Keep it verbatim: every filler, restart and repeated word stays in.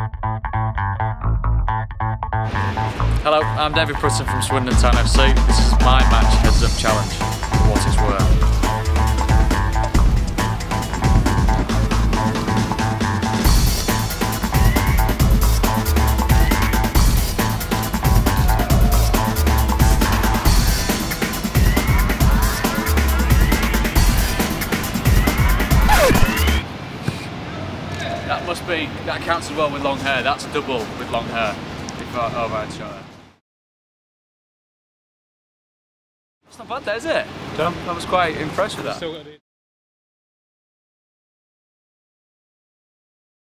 Hello, I'm David Prutton from Swindon Town F C. This is my match heads up challenge, for what it's worth. That must be, that counts as well with long hair. That's double with long hair. If I, oh right, short hair. It's not bad there, is it? Done. I was quite impressed with that.